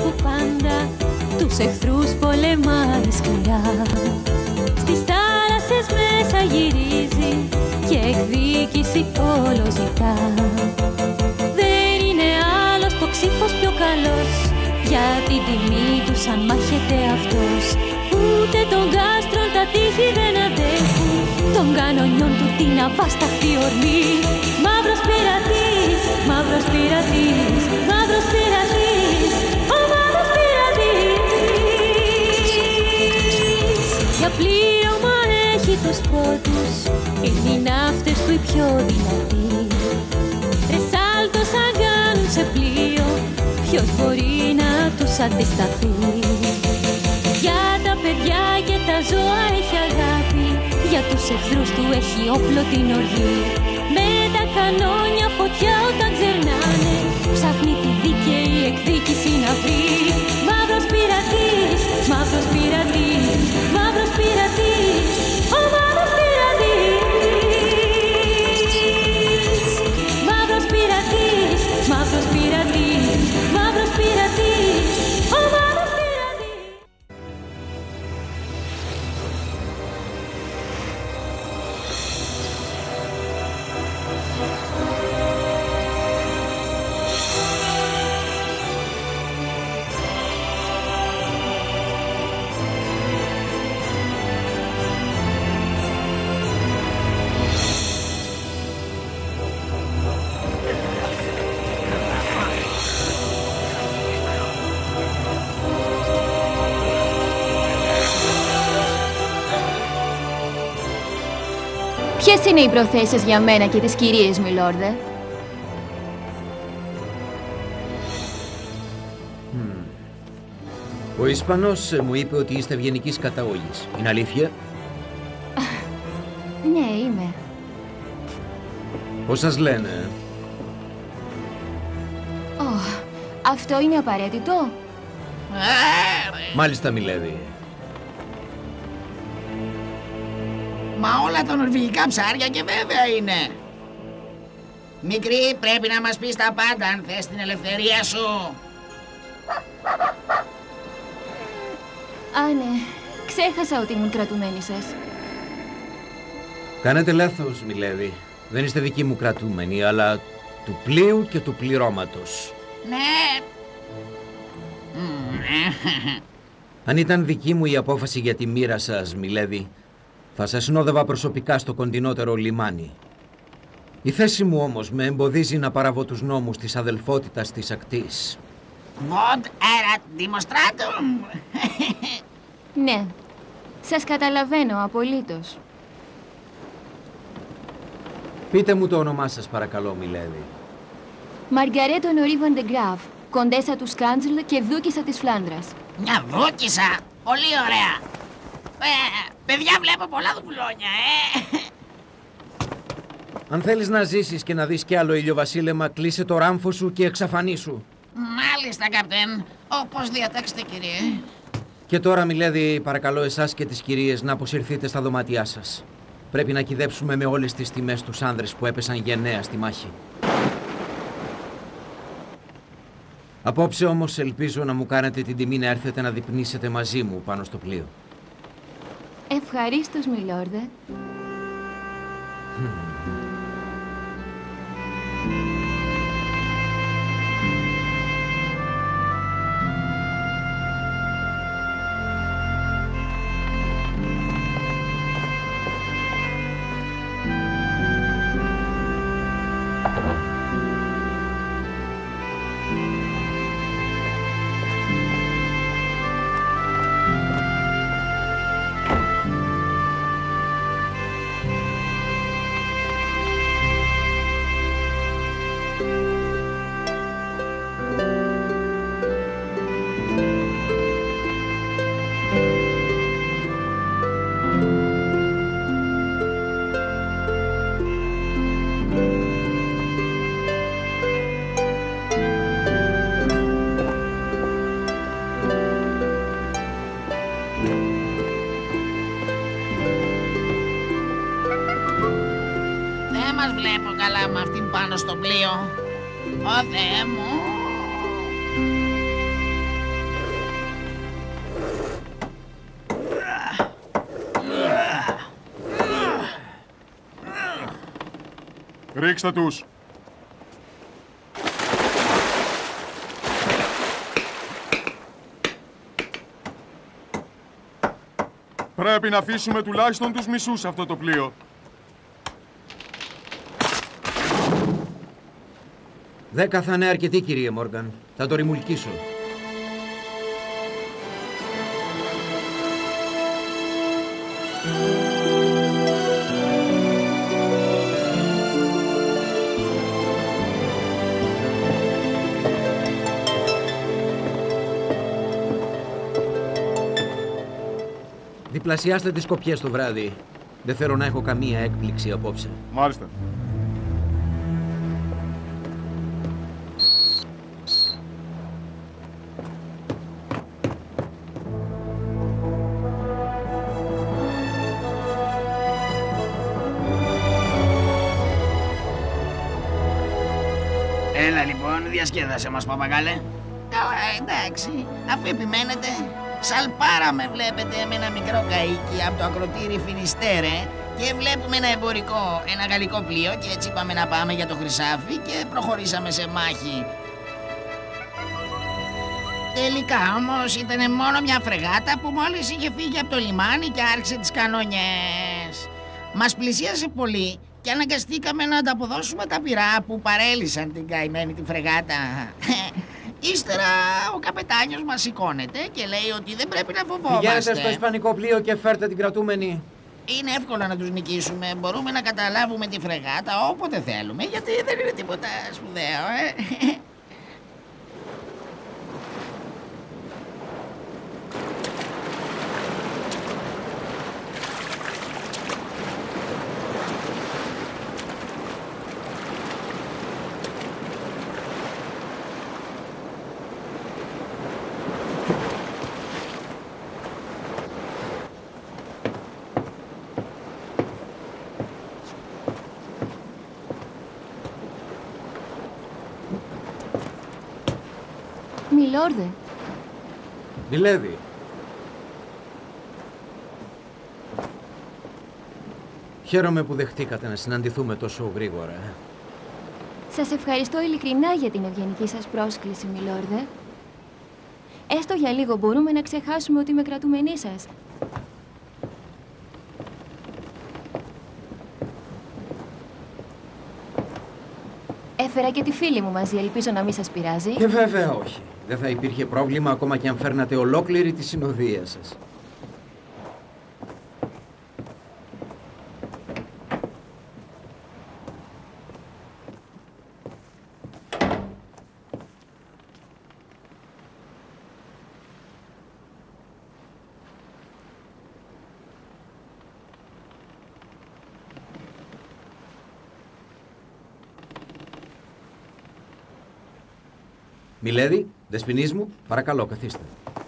πάντα, τους εχθρούς πολεμάει σκληρά. Στις θάλασσες μέσα γυρίζει και εκδίκηση όλο ζητά. Δεν είναι άλλος το ξύφος πιο καλός, για την τιμή του σαν μάχεται αυτός. Ούτε τον γάστρον τα τείχη δεν αντέχουν, των κανονιών του την αβάσταχτη ορμή. Μαύρος πειρατής, μαύρος πειρατής, μαύρος πειρατής, ο μαύρος πειρατής. Για πλήρωμα έχει τους πρώτους, είναι οι ναύτες του οι πιο δυνατοί. Ρεσάλτο σαν κάνουν σε πλοίο, ποιος μπορεί να τους αντισταθεί. Για τα παιδιά και τα ζώα έχει αγάπη, για τους εχθρούς του έχει όπλο την οργή. Με τα κανόνια φωτιά όταν ξερνάνε, ψάχνει τη δίκαιη εκδίκηση να βρει. Μαύρος πειρατής, μαύρος πειρατής, μαύρος πειρατής, ο μαύρος πειρατής. Μαύρος πειρατής, μαύρος πειρατής, μαύρος πειρατής, ο μαύρος πειρατής. Ποιες είναι οι προθέσεις για μένα και τις κυρίες, μιλόρδε? Ο Ισπανός μου είπε ότι είστε ευγενικής καταγωγής. Είναι αλήθεια? Ναι, είμαι. Πώς σας λένε? Αυτό είναι απαραίτητο? Μάλιστα, μιλέδι. Μα όλα τα νορβηγικά ψάρια και βέβαια είναι. Μικρή, πρέπει να μας πεις τα πάντα αν θες την ελευθερία σου. Α, ναι. Ξέχασα ότι ήμουν κρατουμένη σας. Κάνετε λάθος, μιλέδι. Δεν είστε δικοί μου κρατούμενοι, αλλά του πλοίου και του πληρώματος. Ναι. Αν ήταν δική μου η απόφαση για τη μοίρα σας, μιλέδι, θα σας συνόδευα προσωπικά στο κοντινότερο λιμάνι. Η θέση μου όμως με εμποδίζει να παραβώ τους νόμους της αδελφότητας της ακτής. Vod erat demonstratum. Ναι. Σας καταλαβαίνω απολύτως. Πείτε μου το όνομά σας, παρακαλώ, μιλέδι. Μαργαρέτο Νορί Βαντεγκράφ, κοντέσα του Σκάντζλ και δούκισσα της Φλάνδρας. Μια δούκισσα. Πολύ ωραία. Παιδιά, βλέπω πολλά δουβλόνια, Αν θέλεις να ζήσεις και να δεις κι άλλο ηλιοβασίλεμα, κλείσε το ράμφο σου και εξαφανίσου. Μάλιστα, καπτέν. Όπως διατάξετε, κύριε. Και τώρα, μιλέδι, παρακαλώ εσάς και τις κυρίες να αποσυρθείτε στα δωμάτια σας. Πρέπει να κυδέψουμε με όλες τις τιμές τους άνδρες που έπεσαν γενναία στη μάχη. Απόψε όμως ελπίζω να μου κάνετε την τιμή να έρθετε να δειπνήσετε μαζί μου πάνω στο πλοίο. Ευχαρίστως, μιλόρδε. βλέπω καλά με αυτήν πάνω στο πλοίο. Ω Θεέ μου. Ρίξτε τους. Πρέπει να αφήσουμε τουλάχιστον τους μισούς αυτό το πλοίο. 10 θα είναι αρκετοί, κύριε Μόργαν. Θα το ρημουλκίσω. Διπλασιάστε τις κοπιές το βράδυ. Δεν θέλω να έχω καμία έκπληξη απόψε. Μάλιστα. Έλα λοιπόν, διασκέδασε μας, παπαγάλε. Καλά, εντάξει, αφού επιμένετε. Σαλπάρα με βλέπετε με ένα μικρό καΐκι από το ακροτήρι Φινιστέρε και βλέπουμε ένα εμπορικό, ένα γαλλικό πλοίο και έτσι είπαμε να πάμε για το Χρυσάφι και προχωρήσαμε σε μάχη. Τελικά όμως ήταν μόνο μια φρεγάτα που μόλις είχε φύγει από το λιμάνι και άρχισε τις κανόνιες. Μας πλησίασε πολύ και αναγκαστήκαμε να ανταποδώσουμε τα πυρά που παρέλυσαν την καημένη τη φρεγάτα. Ύστερα ο καπετάνιος μας σηκώνεται και λέει ότι δεν πρέπει να φοβόμαστε. Πηγαίνετε στο ισπανικό πλοίο και φέρτε την κρατούμενη. Είναι εύκολο να τους νικήσουμε. Μπορούμε να καταλάβουμε τη φρεγάτα όποτε θέλουμε, γιατί δεν είναι τίποτα σπουδαίο, Μιλόρδε. Μιλέβη. Χαίρομαι που δεχτήκατε να συναντηθούμε τόσο γρήγορα. Σας ευχαριστώ ειλικρινά για την ευγενική σας πρόσκληση, Μιλόρδε. Έστω για λίγο μπορούμε να ξεχάσουμε ότι είμαι κρατούμενή σας. Έφερα και τη φίλη μου μαζί, ελπίζω να μην σας πειράζει. Και βέβαια όχι. Δεν θα υπήρχε πρόβλημα ακόμα και αν φέρνατε ολόκληρη τη συνοδεία σας. Μιλέδη, δεσποινής μου, παρακαλώ, καθίστε.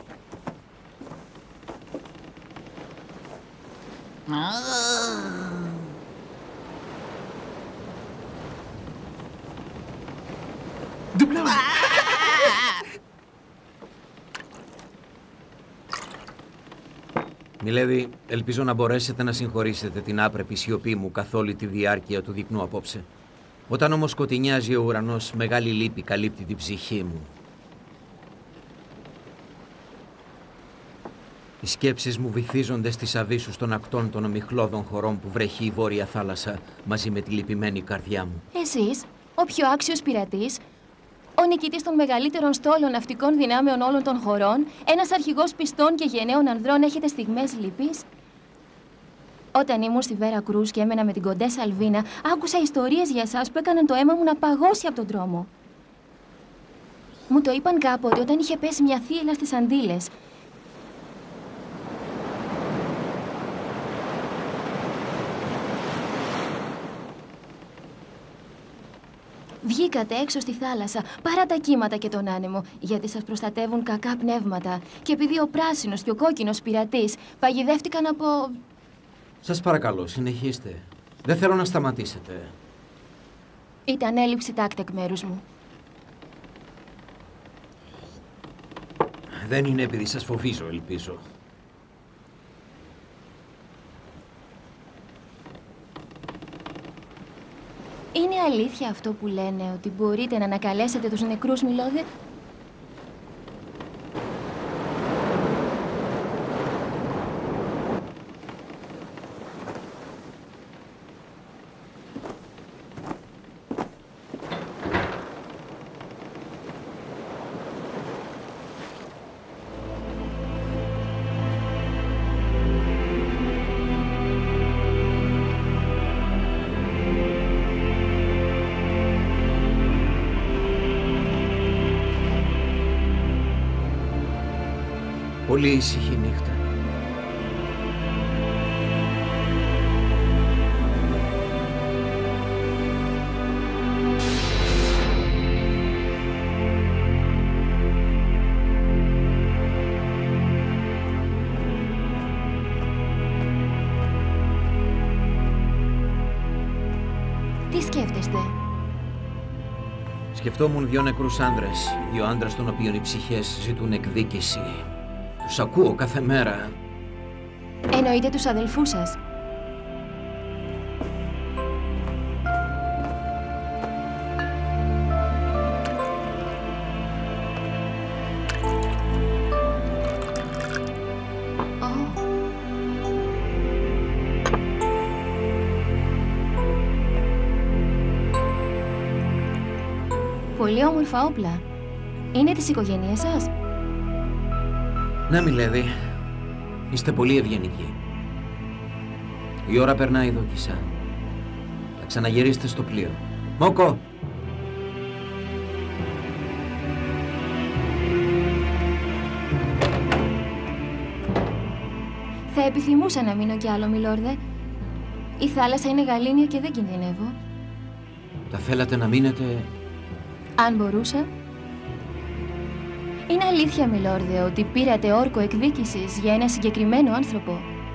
Μιλέδη, ελπίζω να μπορέσετε να συγχωρήσετε την άπρεπη σιωπή μου καθ' όλη τη διάρκεια του δείπνου απόψε. Όταν όμως σκοτεινιάζει ο ουρανός, μεγάλη λύπη καλύπτει την ψυχή μου. Οι σκέψεις μου βυθίζονται στις αβύσσους των ακτών των ομιχλώδων χωρών που βρέχει η Βόρεια Θάλασσα μαζί με τη λυπημένη καρδιά μου. Εσείς, ο πιο άξιος πειρατής, ο νικητής των μεγαλύτερων στόλων ναυτικών δυνάμεων όλων των χωρών, ένας αρχηγός πιστών και γενναίων ανδρών, έχετε στιγμές λύπης. Όταν ήμουν στη Βέρα Κρούς και έμενα με την Κοντέσα Αλβίνα, άκουσα ιστορίες για εσάς που έκαναν το αίμα μου να παγώσει από τον δρόμο. Μου το είπαν κάποτε όταν είχε πέσει μια θύελλα στις Αντίλες. Βγήκατε έξω στη θάλασσα, παρά τα κύματα και τον άνεμο, γιατί σας προστατεύουν κακά πνεύματα. Και επειδή ο πράσινος και ο κόκκινος πειρατής παγιδεύτηκαν από... Σας παρακαλώ, συνεχίστε. Δεν θέλω να σταματήσετε. Ήταν έλλειψη τάκτη εκ μέρους μου. Δεν είναι επειδή σας φοβίζω, ελπίζω. Είναι αλήθεια αυτό που λένε, ότι μπορείτε να ανακαλέσετε τους νεκρούς, Μιλόρδε? Πολύ ήσυχη νύχτα. Τι σκέφτεστε? Σκεφτόμουν 2 νεκρούς άνδρες, 2 άντρες των οποίων οι ψυχές ζητούν εκδίκηση. Τους ακούω κάθε μέρα. Εννοείτε τους αδελφούς σας? Πολύ όμορφα όπλα. Είναι της οικογένειας σας? Ναι, Μιλέδη. Είστε πολύ ευγενικοί. Η ώρα περνάει, Δόκισσα. Θα ξαναγυρίσετε στο πλοίο. Μόκο! Θα επιθυμούσα να μείνω κι άλλο, Μιλόρδε. Η θάλασσα είναι γαλήνια και δεν κινδυνεύω. Θα θέλατε να μείνετε... Αν μπορούσα. Είναι αλήθεια, Μιλόρδε, ότι πήρατε όρκο εκδίκησης για ένα συγκεκριμένο άνθρωπο.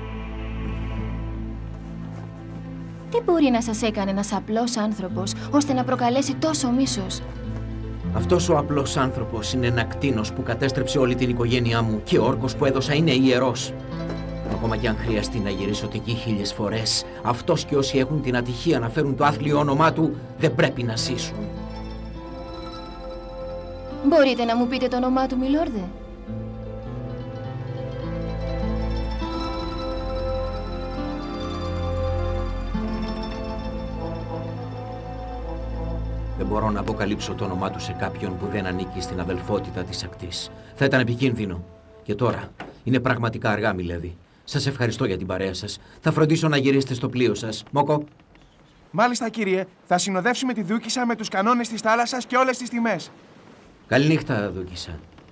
Τι μπορεί να σας έκανε ένας απλός άνθρωπος, ώστε να προκαλέσει τόσο μίσος? Αυτός ο απλός άνθρωπος είναι ένα κτήνος που κατέστρεψε όλη την οικογένειά μου και ο όρκος που έδωσα είναι ιερός. Ακόμα κι αν χρειαστεί να γυρίσω εκεί 1000 φορές, αυτός και όσοι έχουν την ατυχία να φέρουν το άθλιο όνομά του δεν πρέπει να ζήσουν. Μπορείτε να μου πείτε το όνομά του, Μιλόρδε? Δεν μπορώ να αποκαλύψω το όνομά του σε κάποιον που δεν ανήκει στην αδελφότητα της ακτής. Θα ήταν επικίνδυνο. Και τώρα είναι πραγματικά αργά, Μιλέδη. Σας ευχαριστώ για την παρέα σας. Θα φροντίσω να γυρίσετε στο πλοίο σας. Μόκο. Μάλιστα, κύριε. Θα συνοδεύσουμε τη Δούκισσα με τους κανόνες της θάλασσας και όλες τις τιμές. Καληνύχτα, Δούκισσα.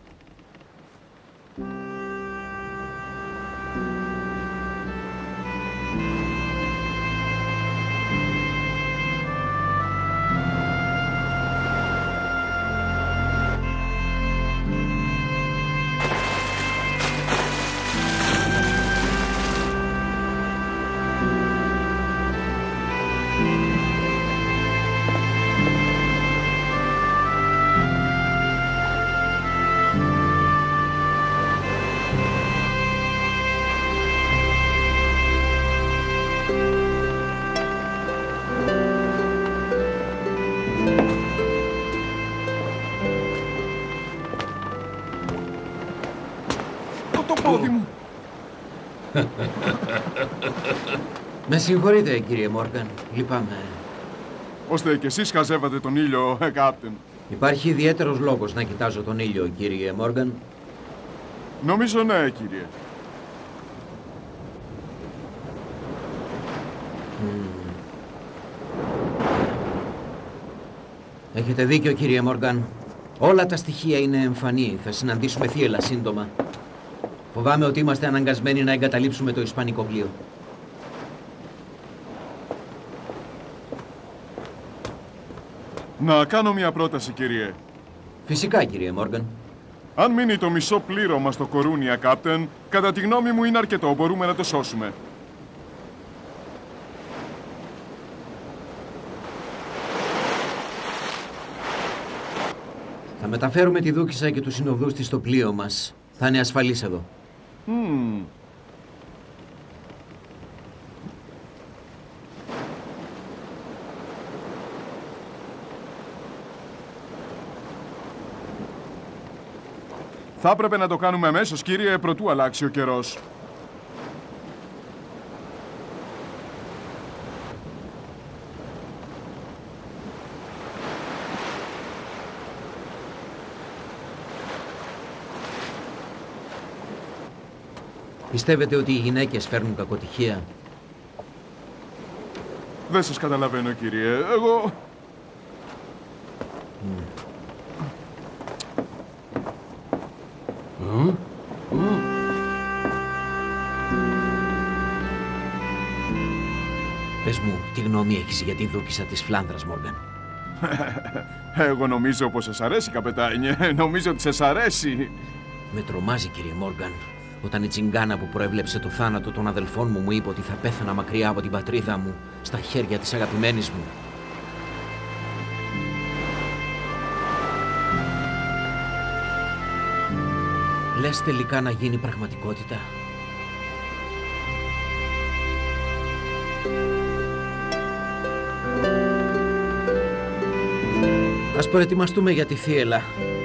Με συγχωρείτε, κύριε Μόργαν. Λυπάμαι. Ώστε κι εσείς χαζεύατε τον ήλιο, Κάπτεν. Υπάρχει ιδιαίτερος λόγος να κοιτάζω τον ήλιο, κύριε Μόργαν? Νομίζω ναι, κύριε. Έχετε δίκιο, κύριε Μόργαν. Όλα τα στοιχεία είναι εμφανή. Θα συναντήσουμε θύελλα σύντομα. Φοβάμαι ότι είμαστε αναγκασμένοι να εγκαταλείψουμε το ισπανικό πλοίο. Να κάνω μια πρόταση, κύριε. Φυσικά, κύριε Μόργαν. Αν μείνει το μισό πλήρωμα στο Κορούνια, Κάπτεν, κατά τη γνώμη μου είναι αρκετό. Μπορούμε να το σώσουμε. Θα μεταφέρουμε τη Δούκισσα και τους συνοδούς της στο πλοίο μας. Θα είναι ασφαλής εδώ. Θα έπρεπε να το κάνουμε αμέσως, κύριε, προτού αλλάξει ο καιρός. Πιστεύετε ότι οι γυναίκες φέρνουν κακοτυχία? Δεν σας καταλαβαίνω, κύριε. Εγώ... Πες μου, τι γνώμη έχεις για τη δούκισσα της Φλάνδρας, Μόργαν? Εγώ νομίζω πως σας αρέσει, καπετάνιε. Νομίζω ότι σας αρέσει. Με τρομάζει, κύριε Μόργαν, όταν η τσιγκάνα που προέβλεψε το θάνατο των αδελφών μου είπε ότι θα πέθανα μακριά από την πατρίδα μου, στα χέρια της αγαπημένης μου. Λες τελικά να γίνει πραγματικότητα? Ας προετοιμαστούμε για τη θύελλα.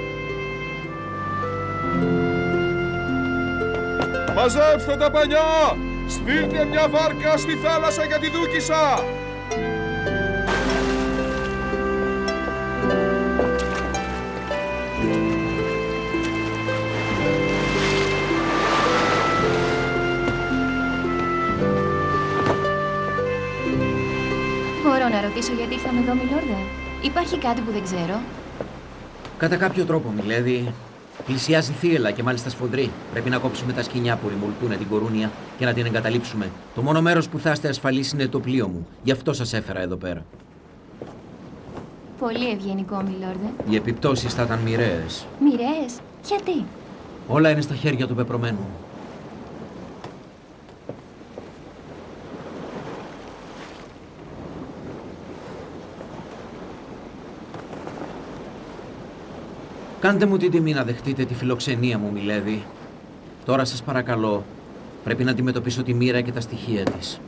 Μαζέψτε τα πανιά! Στείλτε μια βάρκα στη θάλασσα για τη δούκισσα! Μπορώ να ρωτήσω γιατί ήρθαμε εδώ, Μιλόρδε? Υπάρχει κάτι που δεν ξέρω? Κατά κάποιο τρόπο, Μιλέδη, πλησιάζει θύελλα και μάλιστα σφοδρή. Πρέπει να κόψουμε τα σκοινιά που ρημουλκούν την Κορούνια και να την εγκαταλείψουμε. Το μόνο μέρος που θα είστε ασφαλείς είναι το πλοίο μου. Γι' αυτό σας έφερα εδώ πέρα. Πολύ ευγενικό, Μιλόρδε. Οι επιπτώσεις θα ήταν μοιραίες. Μοιραίες? Γιατί? Όλα είναι στα χέρια του πεπρωμένου. Κάντε μου την τιμή να δεχτείτε τη φιλοξενία μου, Μιλέδη. Τώρα σας παρακαλώ, πρέπει να αντιμετωπίσω τη μοίρα και τα στοιχεία της.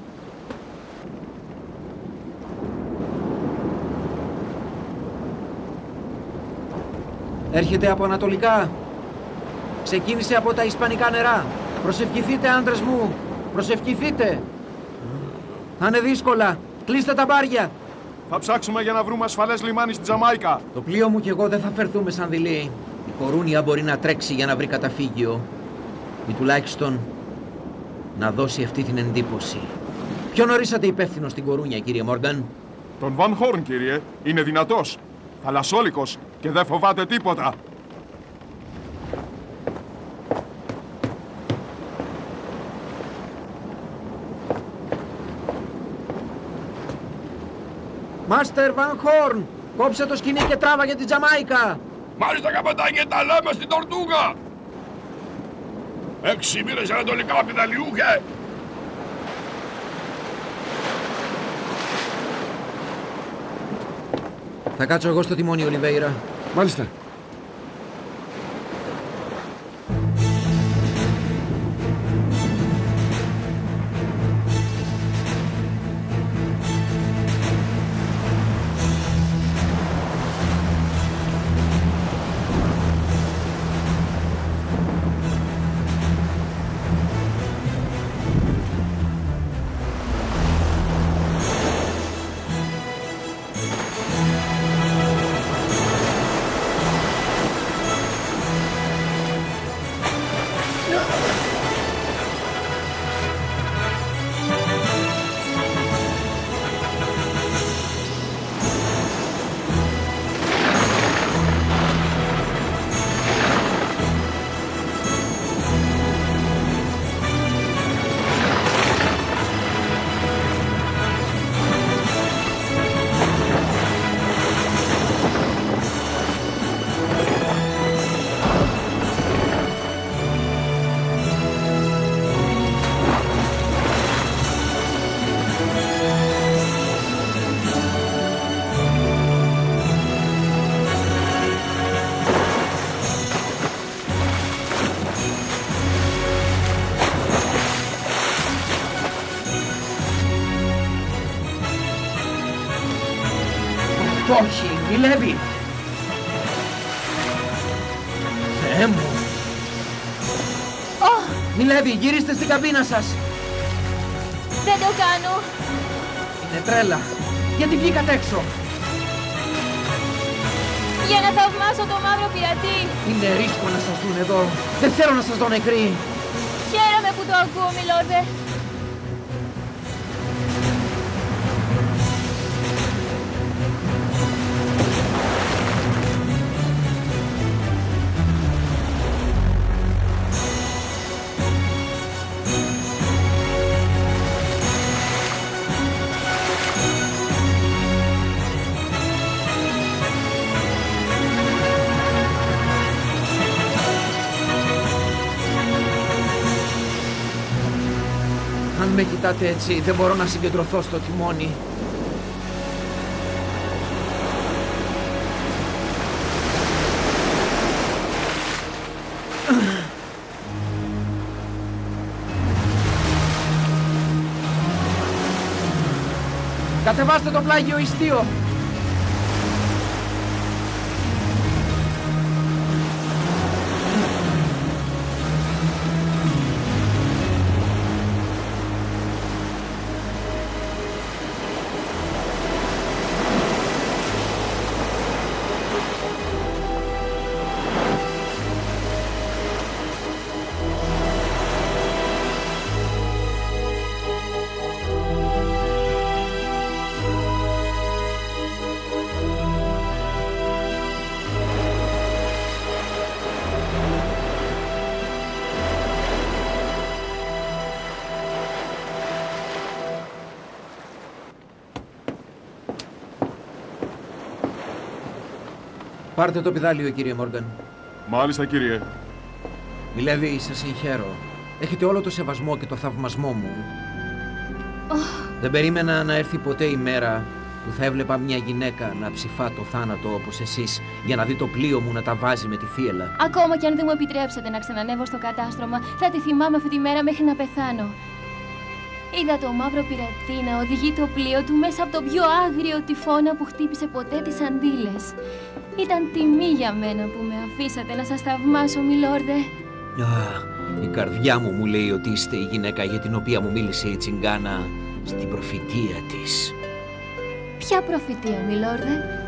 Έρχεται από ανατολικά. Ξεκίνησε από τα ισπανικά νερά. Προσευχηθείτε, άντρες μου. Προσευχηθείτε. Θα είναι δύσκολα. Κλείστε τα μπάρια. Θα ψάξουμε για να βρούμε ασφαλές λιμάνι στην Τζαμάικα. Το πλοίο μου και εγώ δεν θα φερθούμε σαν δειλοί. Η Κορούνια μπορεί να τρέξει για να βρει καταφύγιο. Ή τουλάχιστον να δώσει αυτή την εντύπωση. Ποιον ορίσατε υπεύθυνο στην Κορούνια, κύριε Μόργαν? Τον Βαν Χόρν, κύριε. Είναι δυνατός. Θαλασσόλικος και δεν φοβάται τίποτα. Μάστερ Βαν Χόρν, κόψε το σκοινί και τράβα για την Τζαμάικα. Μάλιστα, καπετάνιε, τα λέμε στην Τορτούγα. 6 μοίρες ανατολικά, πιδαλιούχε. Θα κάτσω εγώ στο τιμόνι, Ολιβέιρα. Μάλιστα. Όχι, Μιλέβη! Θεέ μου! Μιλέβη, γυρίστε στην καμπίνα σας. Δεν το κάνω. Είναι τρέλα. Γιατί βγήκατε έξω? Για να θαυμάσω το μαύρο πειρατή. Είναι ρίσκο να σας δουν εδώ. Δεν θέλω να σας δω νεκροί. Χαίρομαι που το ακούω, μιλόρδε. Αν με κοιτάτε έτσι, δεν μπορώ να συγκεντρωθώ στο τιμόνι. Κατεβάστε το πλάγιο ιστίο. Πάρτε το πηδάλιο, κύριε Μόργαν. Μάλιστα, κύριε. Μιλέβη, σας συγχαίρω. Έχετε όλο το σεβασμό και το θαυμασμό μου. Δεν περίμενα να έρθει ποτέ η μέρα που θα έβλεπα μια γυναίκα να ψηφά το θάνατο όπως εσείς για να δει το πλοίο μου να τα βάζει με τη θύελα. Ακόμα και αν δεν μου επιτρέψετε να ξανανεύω στο κατάστρωμα, θα τη θυμάμαι αυτή τη μέρα μέχρι να πεθάνω. Είδα το μαύρο πειρατή να οδηγεί το πλοίο του μέσα από τον πιο άγριο τυφώνα που χτύπησε ποτέ τις Αντίλες. Ήταν τιμή για μένα που με αφήσατε να σας θαυμάσω, μιλόρδε. Η καρδιά μου λέει ότι είστε η γυναίκα για την οποία μου μίλησε η Τσιγκάνα στην προφητεία της. Ποια προφητεία, μιλόρδε?